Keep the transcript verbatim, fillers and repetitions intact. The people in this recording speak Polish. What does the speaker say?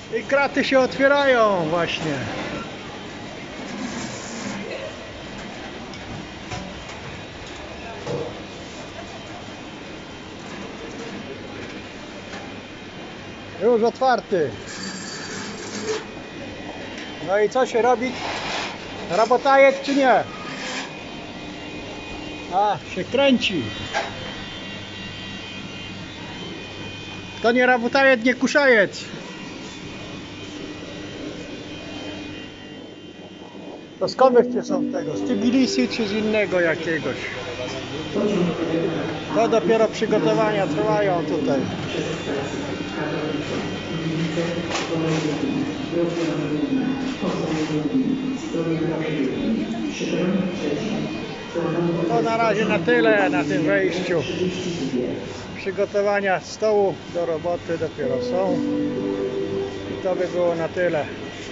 I kraty się otwierają właśnie. Już otwarty. No i co się robi? Rabotajec czy nie? A, się kręci. To nie rabotajec, nie kuszajec. To skąd wyście są tego? Z Tbilisi czy z innego jakiegoś? To dopiero przygotowania trwają tutaj. To na razie na tyle na tym wejściu. Przygotowania stołu do roboty dopiero są. I to by było na tyle.